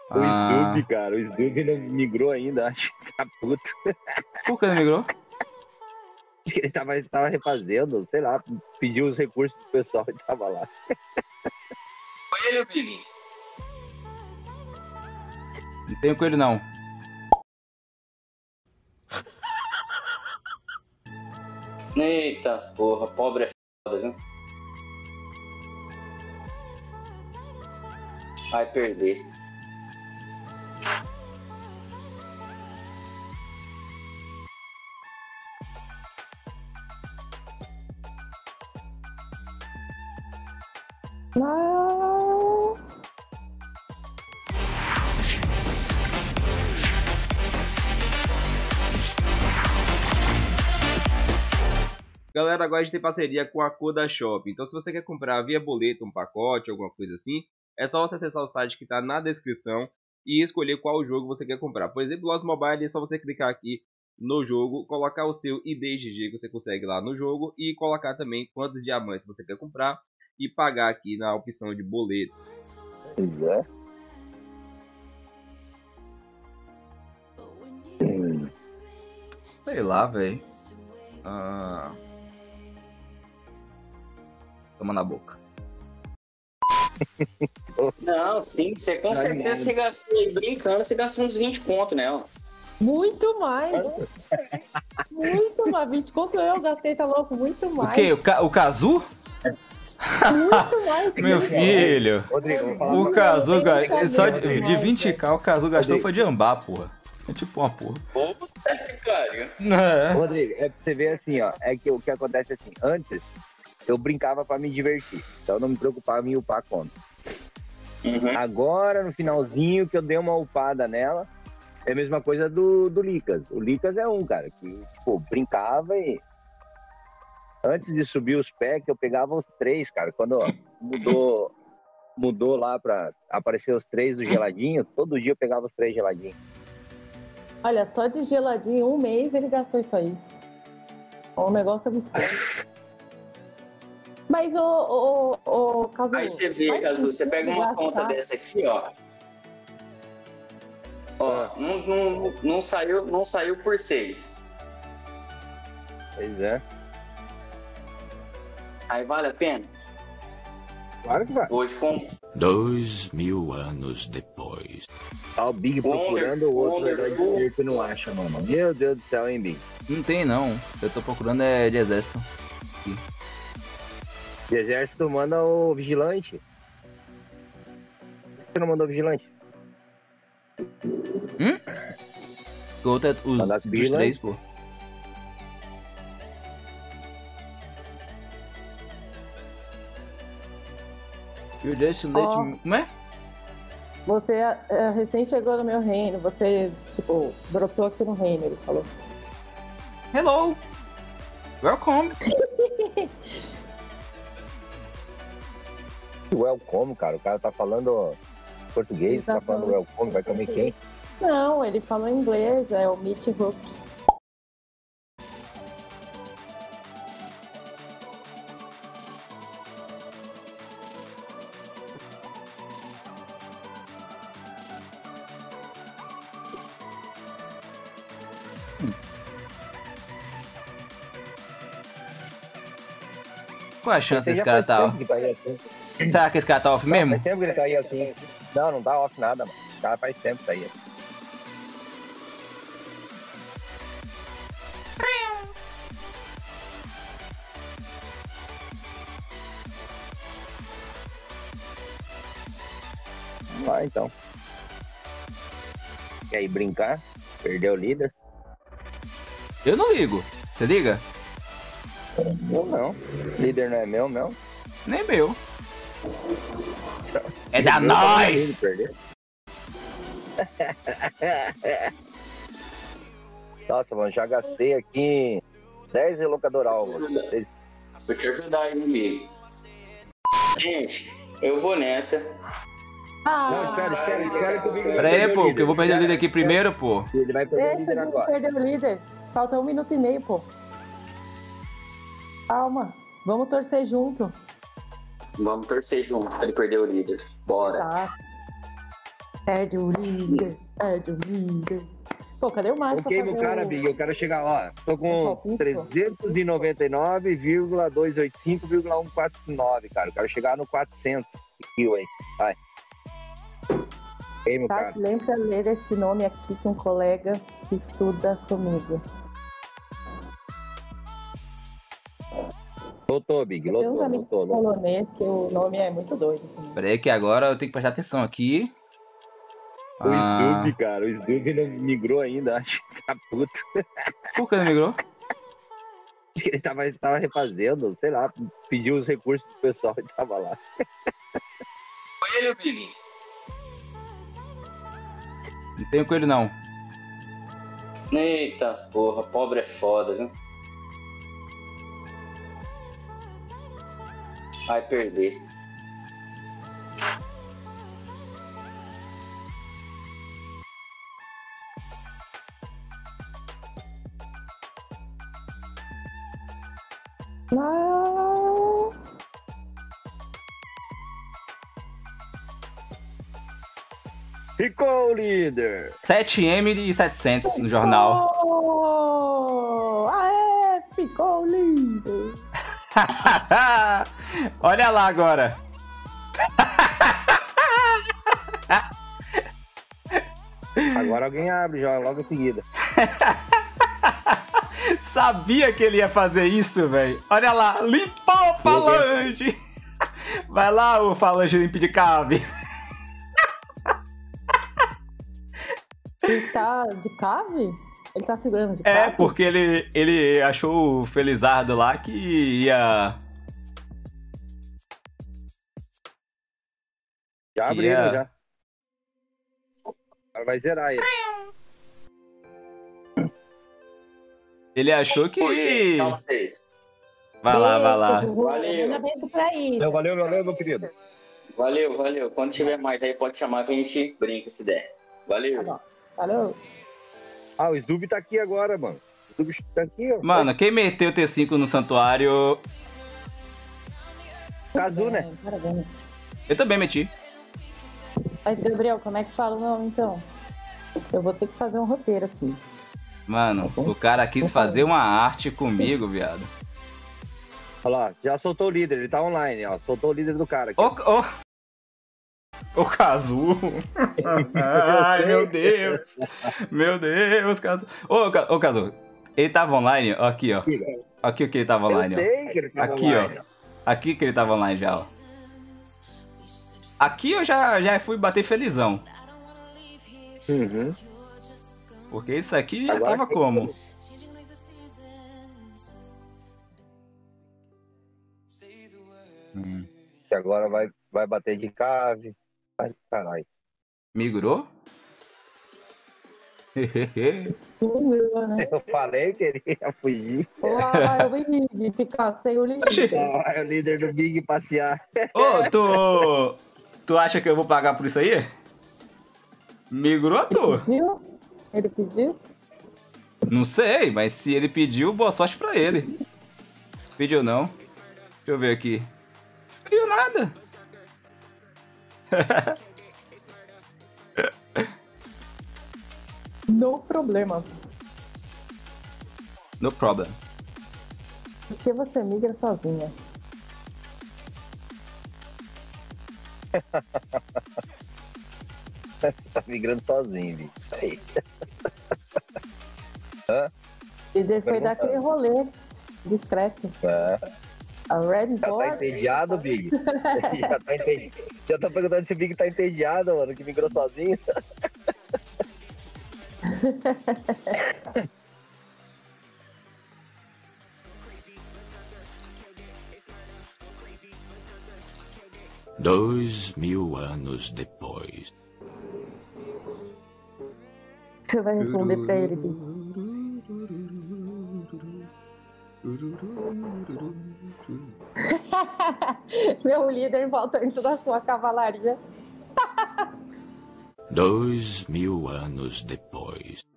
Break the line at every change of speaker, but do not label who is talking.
O
Ah,
Stube, cara, o Stube não migrou ainda, acho que tá puto.
por que não migrou?
Ele tava refazendo, sei lá, pediu os recursos pro pessoal e tava lá.
Coelho, Billy.
Não tenho com ele, não.
Eita porra, pobre é foda, viu? Vai perder.
Não.
Galera, agora a gente tem parceria com a Coda Shop. Então, se você quer comprar via boleto um pacote, alguma coisa assim, é só você acessar o site que está na descrição e escolher qual jogo você quer comprar. Por exemplo, Lost Mobile, é só você clicar aqui no jogo, colocar o seu ID GG que você consegue lá no jogo e colocar também quantos diamantes você quer comprar e pagar aqui na opção de boleto.
Pois é.
Sei lá, velho. Toma na boca.
Não, sim, você com certeza você gastou aí brincando, você gastou uns 20 conto nela.
Muito mais. Muito mais. 20 conto eu gastei, tá louco? Muito
O
mais.
que? O Kazu?
Muito mais.
Meu filho.
Rodrigo, vou falar
O
pra
Kazu,
Rodrigo,
só
Rodrigo.
de 20k, o Kazu gastou foi de ambar, porra. É tipo uma porra.
Puta que pariu.
É.
Rodrigo, é pra você ver assim, ó. É que o que acontece assim, antes eu brincava pra me divertir. Então eu não me preocupava em upar a conta.
Uhum.
Agora, no finalzinho, que eu dei uma upada nela, é a mesma coisa do Licas. O Licas é um, cara, que, tipo, brincava e... Antes de subir os packs, eu pegava os 3, cara. Quando mudou lá pra aparecer os 3 do geladinho, todo dia eu pegava os 3 geladinhos.
Olha, só de geladinho, um mês ele gastou isso aí. Um negócio absurdo. Mas o Cazu...
Aí você vê,
faz
Cazu, você
sentido
pega uma
gastar.
conta dessa aqui, ó. Ó, não saiu por 6.
Pois é.
Aí vale a pena?
Claro que vai.
Hoje com
2000 anos depois.
Tá o Big procurando o outro herói de
Wonderful.
circo e não acha, mano. Meu Deus do céu, hein, Big?
Não tem, não. Eu tô procurando é de exército.
O exército manda o vigilante. Por que você não mandou o vigilante?
O outro é
Mandasse
os
vigilante?
3, pô. You just let
Ó.
me... Como é?
Você recém chegou no meu reino, você, tipo, brotou aqui no reino, ele falou.
Hello! Welcome!
Welcome, cara. O cara tá falando português, tá falando welcome, vai comer quem?
Não, ele falou inglês, é o Meat Hook.
Qual é a chance
Você
desse
já
cara
faz
tá
tempo
off?
que tá aí assim.
Será que esse cara tá off
Não,
mesmo?
faz tempo que ele tá aí assim. Não, não tá off nada, mano. O cara faz tempo que tá aí. Vamos lá, então. Quer ir brincar? Perdeu o líder?
Eu não ligo. Você liga?
Eu não. Líder não é meu, não.
Nem meu. É da nós!
Perder. Nossa, mano, já gastei aqui 10 relocador alvo.
Vou te ajudar aí, amigo. Gente, eu vou nessa.
Não, espera que o Big
Pera aí, pô, que eu vou perder o líder aqui primeiro, pô.
Ele vai perder o
Deixa
líder
ele
agora.
perder o líder. Falta 1 minuto e meio, pô. Calma, vamos torcer junto.
Vamos torcer junto pra ele perder o líder. Bora.
Exato. Perde o líder, perde o líder. Pô, cadê o Márcio?
Ok, meu cara, Big, eu quero chegar lá. Tô com 399,285,149, cara. Eu quero chegar no 400 kill aí. Vai. Ok, meu cara.
Tati, lembra ler esse nome aqui que um colega que estuda comigo.
Lotou, Big,
Tem uns amigos
lotou.
polonês que o nome é muito doido.
Peraí que agora eu tenho que prestar atenção aqui.
O Stub, cara, o Stub não migrou ainda, acho que tá puto.
Por que não migrou?
Ele tava refazendo, sei lá, pediu os recursos pro pessoal e tava lá.
Coelho, Big.
Não tenho coelho, não.
Eita porra, pobre é foda, viu? Vai perder.
Não.
Ficou o líder!
7M e 700 no jornal.
Oh, aê, ficou lindo.
Olha lá agora.
Agora alguém abre já, logo em seguida.
Sabia que ele ia fazer isso, velho. Olha lá, limpou o Falange. Vai lá, o Falange limpe de cave.
Ele tá de cave? Ele tá figurando de cave?
É, porque ele achou o Felizardo lá que ia...
Já abriram, já. Agora vai zerar ele.
Ele achou que...
Pô, gente, tchau pra vocês.
Vai lá, vai lá.
Valeu.
Valeu, meu querido.
Valeu. Quando tiver mais aí, pode chamar que a gente brinca se der. Valeu.
Tá bom. Valeu.
Ah, o Sdub tá aqui agora, mano. O Sdub tá aqui, ó.
Mano, quem meteu o T5 no santuário...
Cazu, né?
Parabéns.
Eu também meti.
Mas, Gabriel, como é que fala o nome, então? Eu vou ter que fazer um roteiro aqui.
Mano, o cara quis fazer uma arte comigo, viado.
Olha lá, já soltou o líder, ele tá online, ó. Soltou o líder do cara aqui.
Ô, Kazu. Ai, meu Deus. Meu Deus, Kazu. Ô, Kazu. Ele tava online, ó, aqui, ó. Aqui o que ele tava online, ó.
Eu sei que ele tava
Aqui,
online.
ó. Aqui que ele tava online já, ó. Aqui eu já fui bater felizão.
Uhum.
Porque isso aqui já
Agora
tava
que-
como?
Que agora vai bater de cave. Ai, caralho.
Migrou?
Sumiu, né?
Eu falei que ele ia fugir.
Lá eu vim ficar sem o livro.
Oxi.
Ó, é o líder do Big passear.
Ô, tu acha que eu vou pagar por isso aí? Migrou, tu?
Pediu? Ele pediu?
Não sei, mas se ele pediu, boa sorte pra ele. Pediu não. Deixa eu ver aqui. Não pediu nada.
No problema.
No problem.
Por que você migra sozinha?
Tá migrando sozinho, Big. Isso aí.
E ele foi dar aquele rolê discreto.
É.
A Red
Já tá
Bull.
entediado, Big? Já tá entediado. Já tá perguntando se o Big tá entediado, mano, que migrou sozinho.
Dois mil anos depois.
Você vai responder pra ele, Bi? Meu líder voltando da sua cavalaria.
2000 anos depois.